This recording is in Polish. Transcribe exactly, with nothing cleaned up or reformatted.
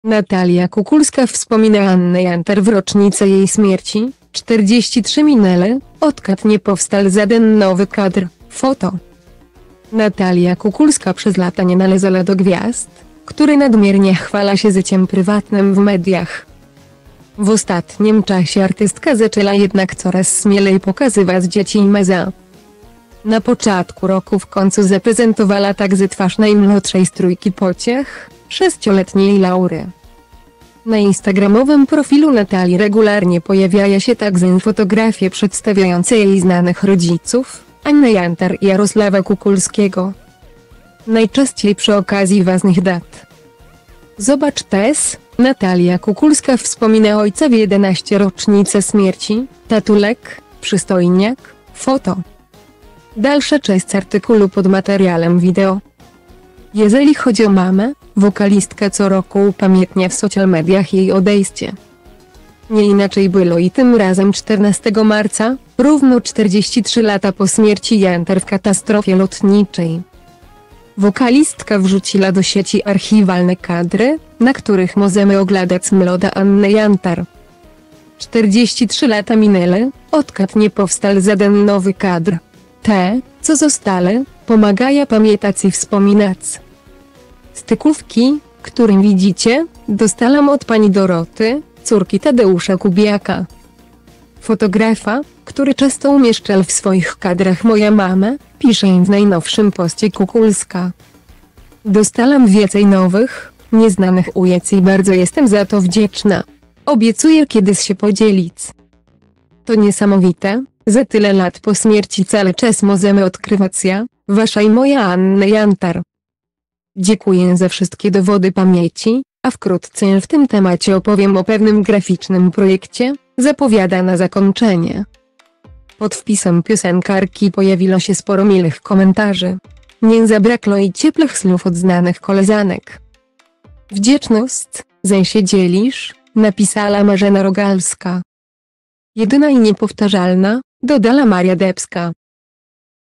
Natalia Kukulska wspomina Annę Jantar w rocznicę jej śmierci. czterdzieści trzy minęły, odkąd nie powstał żaden nowy kadr. Foto. Natalia Kukulska przez lata nie należała do gwiazd, które nadmiernie chwala się życiem prywatnym w mediach. W ostatnim czasie artystka zaczęła jednak coraz śmielej pokazywać dzieci i meza. Na początku roku w końcu zaprezentowała także twarz najmłodszej z trójki pociech, sześcioletniej Laury. Na instagramowym profilu Natalii regularnie pojawiają się także fotografie przedstawiające jej znanych rodziców, Annę Jantar i Jarosława Kukulskiego. Najczęściej przy okazji ważnych dat. Zobacz też, Natalia Kukulska wspomina ojca w jedenastej rocznicę śmierci, tatulek, przystojniak, foto. Dalsza część artykułu pod materiałem wideo. Jeżeli chodzi o mamę, wokalistka co roku upamiętnia w social mediach jej odejście. Nie inaczej było i tym razem czternastego marca, równo czterdzieści trzy lata po śmierci Jantar w katastrofie lotniczej. Wokalistka wrzuciła do sieci archiwalne kadry, na których możemy oglądać młodą Annę Jantar. czterdzieści trzy lata minęły, odkąd nie powstał żaden nowy kadr. Te, co zostały, pomagają pamiętać i wspominać. Stykówki, którym widzicie, dostałam od pani Doroty, córki Tadeusza Kubiaka. Fotografa, który często umieszczał w swoich kadrach moja mamę, pisze im w najnowszym poście Kukulska. Dostałam więcej nowych, nieznanych ujęć i bardzo jestem za to wdzięczna. Obiecuję kiedyś się podzielić. To niesamowite, za tyle lat po śmierci cały czas możemy odkrywać ja, wasza i moja Annę Jantar. Dziękuję za wszystkie dowody pamięci, a wkrótce w tym temacie opowiem o pewnym graficznym projekcie, zapowiada na zakończenie. Pod wpisem piosenkarki pojawiło się sporo miłych komentarzy. Nie zabrakło i ciepłych słów od znanych koleżanek. Wdzięczność, że się dzielisz, napisała Marzena Rogalska. Jedyna i niepowtarzalna, dodała Maria Debska.